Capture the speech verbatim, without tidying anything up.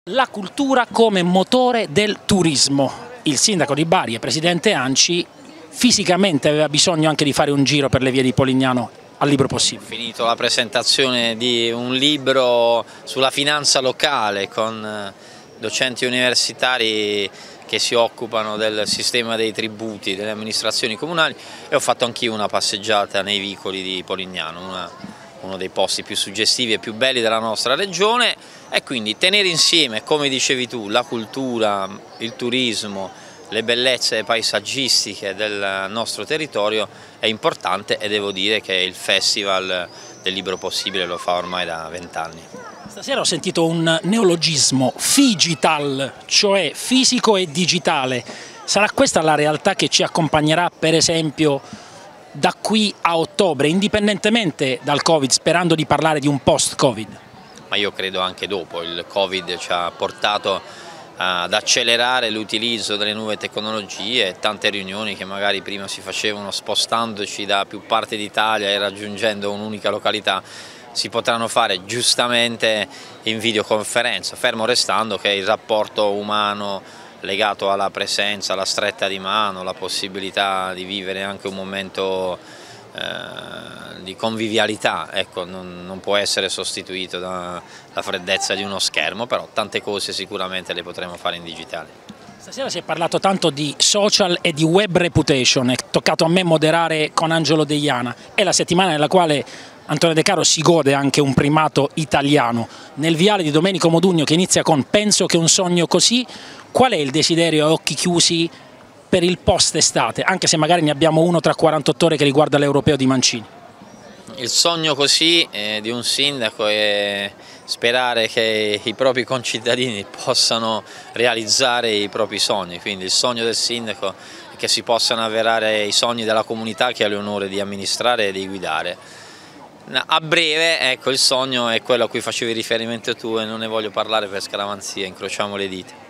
La cultura come motore del turismo. Il sindaco di Bari e presidente ANCI fisicamente aveva bisogno anche di fare un giro per le vie di Polignano al libro possibile. Ho finito la presentazione di un libro sulla finanza locale con docenti universitari che si occupano del sistema dei tributi delle amministrazioni comunali e ho fatto anch'io una passeggiata nei vicoli di Polignano, una, uno dei posti più suggestivi e più belli della nostra regione, e quindi tenere insieme, come dicevi tu, la cultura, il turismo, le bellezze paesaggistiche del nostro territorio è importante, e devo dire che il Festival del Libro Possibile lo fa ormai da vent'anni. Stasera ho sentito un neologismo, figital, cioè fisico e digitale. Sarà questa la realtà che ci accompagnerà, per esempio, da qui a ottobre, indipendentemente dal Covid, sperando di parlare di un post-Covid? Ma io credo anche dopo. Il Covid ci ha portato ad accelerare l'utilizzo delle nuove tecnologie, tante riunioni che magari prima si facevano spostandoci da più parti d'Italia e raggiungendo un'unica località si potranno fare giustamente in videoconferenza, fermo restando che il rapporto umano legato alla presenza, alla stretta di mano, la possibilità di vivere anche un momento eh, di convivialità, ecco, non, non può essere sostituito dalla freddezza di uno schermo, però tante cose sicuramente le potremo fare in digitale. Stasera si è parlato tanto di social e di web reputation, è toccato a me moderare con Angelo Deiana, è la settimana nella quale Antonio De Caro si gode anche un primato italiano. Nel viale di Domenico Modugno, che inizia con "Penso che un sogno così", qual è il desiderio a occhi chiusi per il post estate, anche se magari ne abbiamo uno tra quarantotto ore che riguarda l'Europeo di Mancini? Il sogno così eh, di un sindaco è sperare che i propri concittadini possano realizzare i propri sogni, quindi il sogno del sindaco è che si possano avverare i sogni della comunità che ha l'onore di amministrare e di guidare. A breve, ecco, il sogno è quello a cui facevi riferimento tu e non ne voglio parlare per scaramanzia, incrociamo le dita.